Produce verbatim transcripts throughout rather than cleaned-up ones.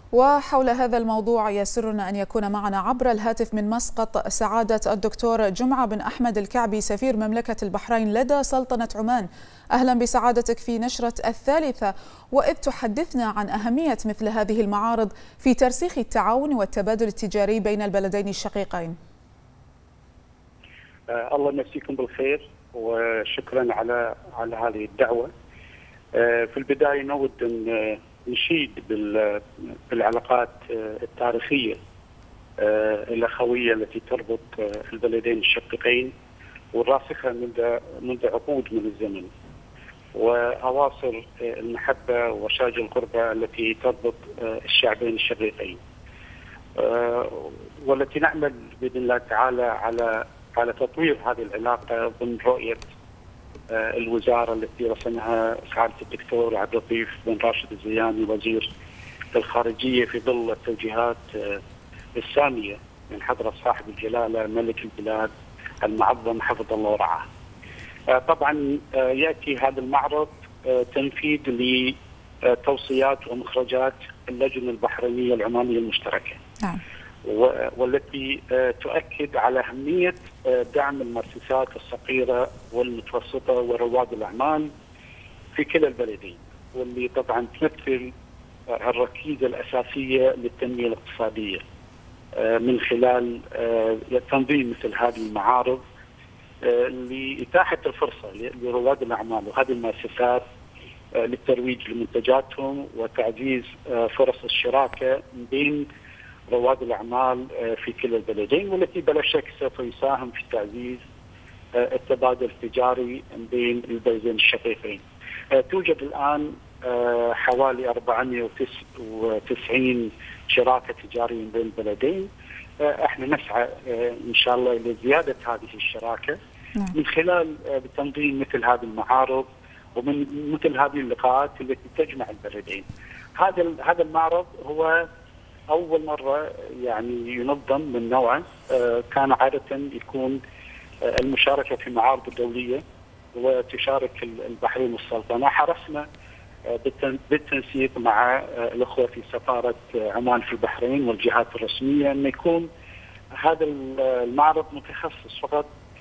وحول هذا الموضوع يسرنا أن يكون معنا عبر الهاتف من مسقط سعادة الدكتور جمعة بن أحمد الكعبي سفير مملكة البحرين لدى سلطنة عمان. أهلا بسعادتك في نشرة الثالثة، وإذ تحدثنا عن أهمية مثل هذه المعارض في ترسيخ التعاون والتبادل التجاري بين البلدين الشقيقين. آه الله يمسيكم بالخير وشكرا على على هذه الدعوة. آه في البداية نود أن نشيد بالعلاقات التاريخية الأخوية التي تربط البلدين الشقيقين والراسخة منذ منذ عقود من الزمن، وأواصر المحبة ورشاج القربة التي تربط الشعبين الشقيقين، والتي نعمل بإذن الله تعالى على على تطوير هذه العلاقة ضمن رؤية الوزارة التي رسمها سعادة الدكتور عبد اللطيف بن راشد الزياني وزير الخارجية في ظل التوجيهات السامية من حضرة صاحب الجلالة ملك البلاد المعظم حفظ الله ورعاه. طبعا يأتي هذا المعرض تنفيذ لتوصيات ومخرجات اللجنة البحرينية العمانية المشتركة، نعم. والتي تؤكد على أهمية دعم المؤسسات الصغيرة والمتوسطة ورواد الأعمال في كلا البلدين، واللي طبعا تمثل الركيزة الأساسية للتنمية الاقتصادية من خلال تنظيم مثل هذه المعارض لإتاحة الفرصة لرواد الأعمال وهذه المؤسسات للترويج لمنتجاتهم وتعزيز فرص الشراكة بين رواد الأعمال في كلا البلدين، والتي بلا شك سوف يساهم في تعزيز التبادل التجاري بين البلدين الشقيقين. توجد الآن حوالي أربعمئة وتسعين شراكة تجارية بين البلدين. احنا نسعى ان شاء الله الى زيادة هذه الشراكة من خلال تنظيم مثل هذه المعارض ومن مثل هذه اللقاءات التي تجمع البلدين. هذا هذا المعرض هو أول مرة يعني ينظم من نوعه. كان عادة يكون المشاركة في معارض دولية وتشارك البحرين والسلطنة. حرصنا بالتنسيق مع الأخوة في سفارة عمان في البحرين والجهات الرسمية أن يكون هذا المعرض متخصص فقط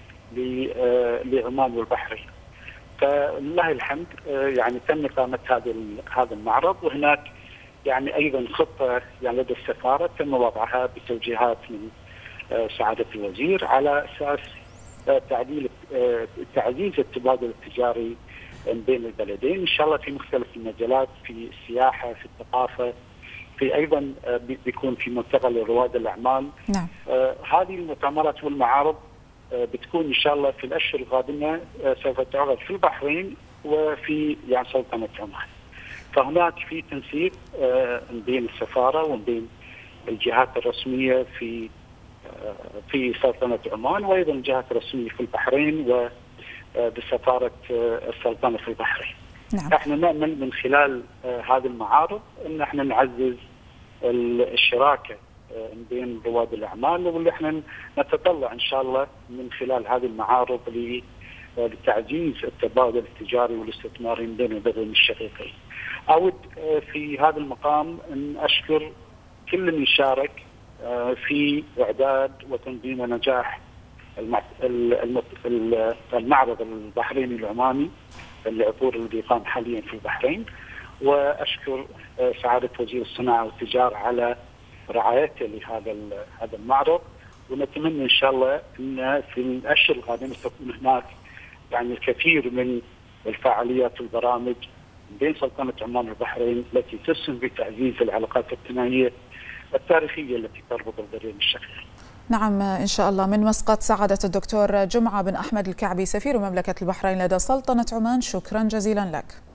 لعمان والبحرين. فلله الحمد يعني تم إقامة هذا هذا المعرض، وهناك يعني ايضا خطه يعني لدى السفاره تم وضعها بتوجيهات من سعاده الوزير على اساس تعديل تعزيز التبادل التجاري بين البلدين ان شاء الله في مختلف المجالات، في السياحه، في الثقافه، في ايضا بيكون في ملتقى لرواد الاعمال. نعم. آه هذه المؤتمرات والمعارض آه بتكون ان شاء الله في الاشهر القادمه آه سوف تعرض في البحرين وفي يعني سلطنه عمان. فهناك في تنسيق بين السفاره وبين الجهات الرسميه في في سلطنه عمان، وايضا الجهات الرسميه في البحرين وبسفاره السلطنه في البحرين. نعم. احنا نامل من خلال هذه المعارض ان احنا نعزز الشراكه بين رواد الاعمال، واللي احنا نتطلع ان شاء الله من خلال هذه المعارض لتعزيز التبادل التجاري والاستثماري بين البلدين الشقيقين. أود في هذا المقام أن أشكر كل من شارك في إعداد وتنظيم ونجاح المعرض البحريني العماني العطور الذي يقام حاليا في البحرين، وأشكر سعادة وزير الصناعة والتجارة على رعايته لهذا هذا المعرض، ونتمنى إن شاء الله أن في الأشهر القادمة تكون هناك يعني الكثير من الفعاليات والبرامج بين سلطنة عمان والبحرين التي تسهم بتعزيز العلاقات الثنائية التاريخية التي تربط البلدين الشقيقين. نعم إن شاء الله. من مسقط سعادة الدكتور جمعة بن أحمد الكعبي سفير مملكة البحرين لدى سلطنة عمان، شكرا جزيلا لك.